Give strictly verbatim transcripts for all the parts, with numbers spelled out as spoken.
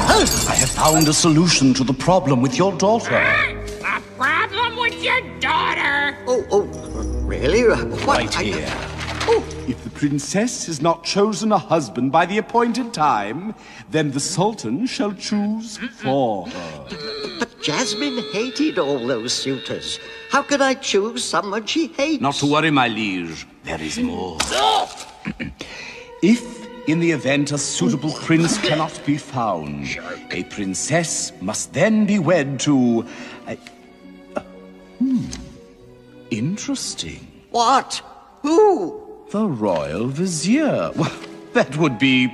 I have found a solution to the problem with your daughter. A problem with your daughter? Oh, oh, really? What? Right I- here. Oh, If the princess has not chosen a husband by the appointed time, then the Sultan shall choose for her. but Jasmine hated all those suitors. How could I choose someone she hates? Not to worry, my liege. There is more. If, in the event a suitable prince cannot be found, a princess must then be wed to... a- uh, hmm. Interesting. What? Who? The royal vizier. Well, that would be...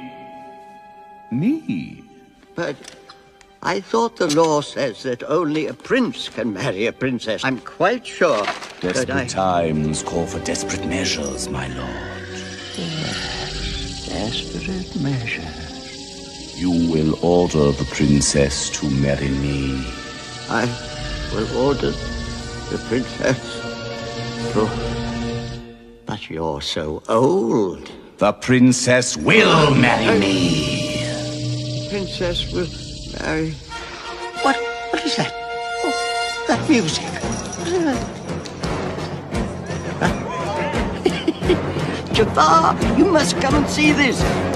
me. But I thought the law says that only a prince can marry a princess. I'm quite sure that Desperate I... times call for desperate measures, my lord. Desperate measure. You will order the princess to marry me. I will order the princess to... But you're so old. The princess will marry me. Princess will marry... What? What is that? Oh, that music. Jafar, you must come and see this.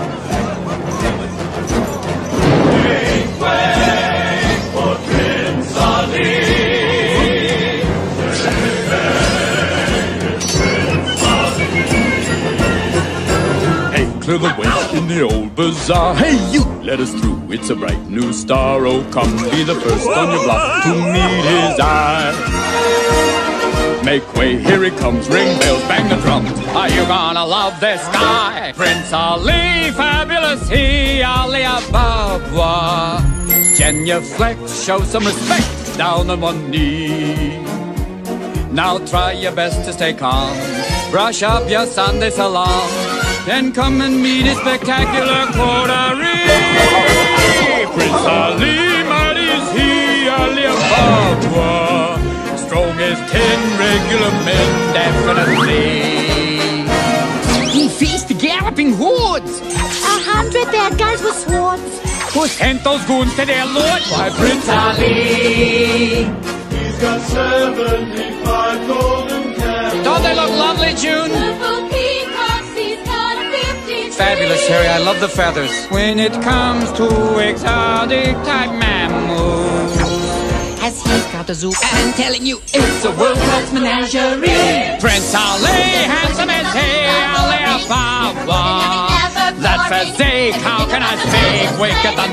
Clear the way in the old bazaar. Hey, you! Let us through. It's a bright new star. Oh, come be the first on your block to meet his eye. Make way, here he comes. Ring bells, bang the drums. Are you gonna love this guy? Prince Ali, fabulous he, Ali Ababa. Genuflect, show some respect, down on one knee. Now try your best to stay calm. Brush up your Sunday salon. Then come and meet his spectacular coterie. Prince Ali, mighty is he, Ali Ababa. Strong as ten regular men, definitely. He faced the galloping hordes. A hundred bad guys with swords. Who sent those goons to their lord? Why, Prince Ali, He's got seventy-five golden candles. Don't they look lovely, June? Purple peacocks, he's got fifty. Fabulous, Harry. I love the feathers. When it comes to exotic type mammals, as he's got a zoo, I'm telling you, it's a world-class menagerie. Prince Ali, handsome as he, Ali Ababa. That physique, how can I speak? Wicked the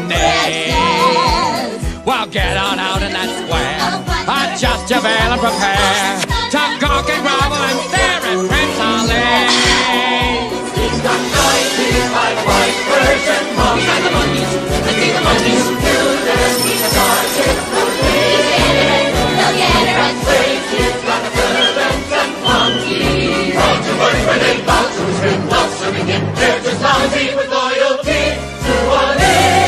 name. Well, get on out in that square. Adjust your veil and prepare to gawk and grovel and stare at Prince Ali. He's got ninety-five white Persian monkeys. And the monkeys, let's see the monkeys do this. He's a sergeant, he's generous, they'll get her and slaves. He's got the servants and monkeys. All to work when they bow to his ring, blossoming in. They're just lousy with loyalty to Ali.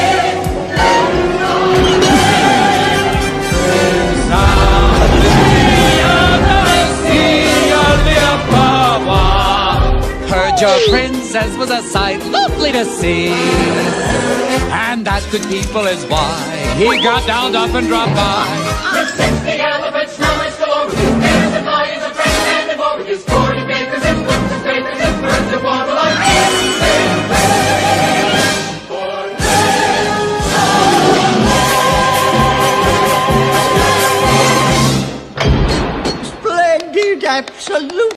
Heard your princess was a sight lovely to see, and that good people is why he got down, up, and dropped by. With sixty elephants, now it's galore. With his bears and lions and dragons and more. With his corn and bakers and books and scrapers and birds of Babylon. Splendid, absolute.